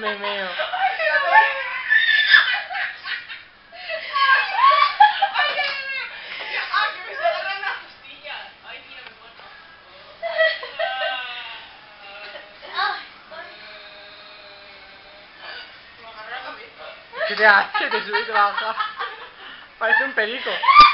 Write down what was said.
Me meo. ¿Qué te hace? Te sube y te baja. Parece un perico.